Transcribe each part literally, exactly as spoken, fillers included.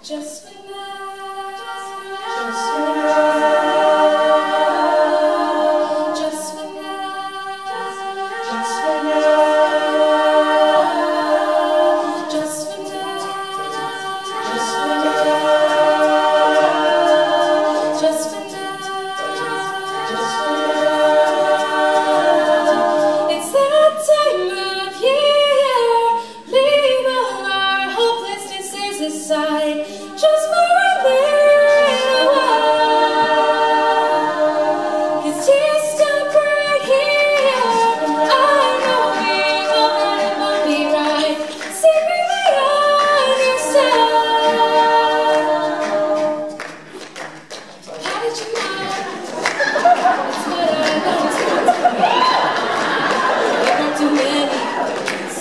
Just for now, just for now, just for now, just for now, just for now, just for now, just for now, just for now. It's that time of year, leave all our hopelessnesses aside, just for a little while. 'Cause tears stop right here. I know we won't let it won't be right. Secretly on your side. How did you know? It's what I know. There aren't too many things.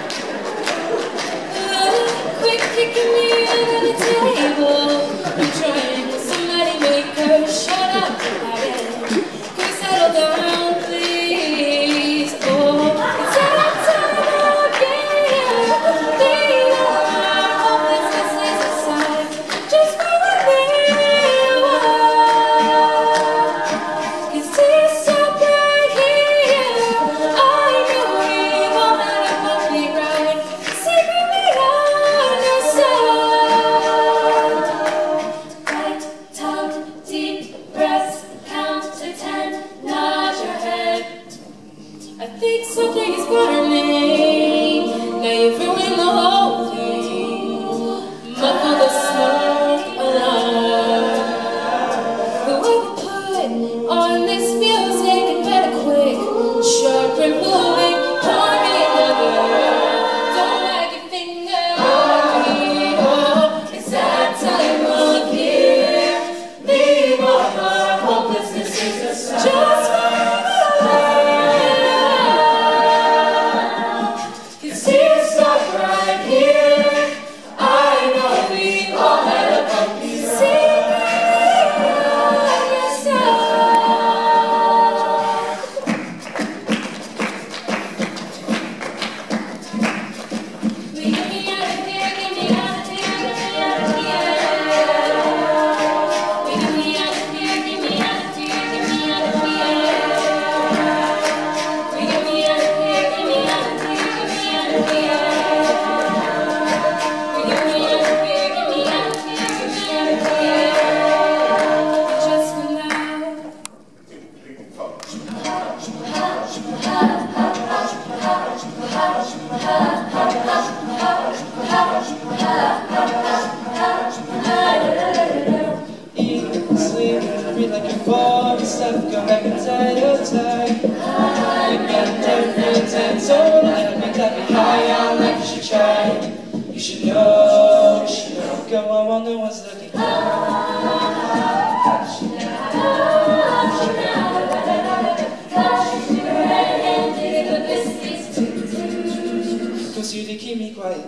Quick kicking me under the table. I'm trying to somebody make her shut up about it. Can we settle down, please? Oh, it's that time of year. Leave our hopelessnesses aside, just for a little while. 'Cause tears stop right here. I know we won't let it won't be right. Secretly on your side. Right tongue, deep breaths, count to ten, nod your head. I think something is burning. Now you've ruined the whole thing. Muffle the smoke alarm. Whoever put on this music and better quick, sharp and moving, pour me another. Don't wag your finger at me. Oh, it's that time of year. Leave all our hopelessnesses aside. Just for a while. 'Cause tears stop right here. I know we all had a bumpy ride. Secretly on your side. We get me out of here, get me out of here, get me out of here. We get me out of here, get me out of here, get me out of here. We get me out of here, get me out of here, get me out of here. We get me out of here, get me out of here, get me out of here. Just for now. Eat, sleep, breathe like you're falling stuff. Go back and tie your tie. You got different and told me that make that be high on life. You should try. You should know. You should know. Go on while no one's looking. Cause you to keep me quiet.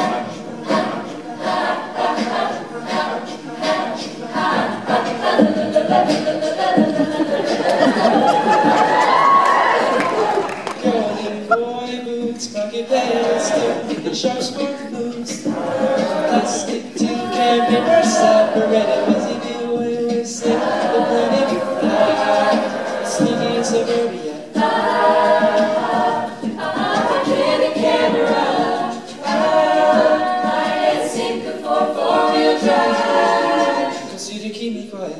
Golden boy boots, pocket pants, the sharp sport boots. Plastic tin can paper separated, busy be away with slip. The planet fly, sneaky in suburbia. In the camera, hide and seek for four-wheel drive. Cause you to keep me quiet.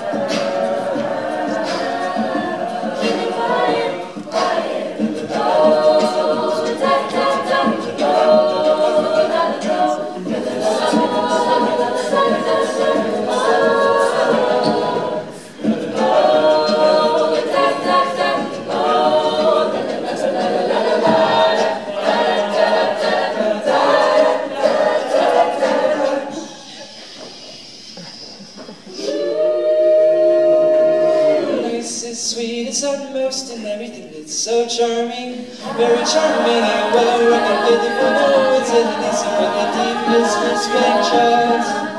Keep me quiet, quiet. Oh, da da da, oh, da da da, Sweet, it's utmost in everything that's so charming, very charming and well rounded, beautiful, no, it's in the deep, deepest respect,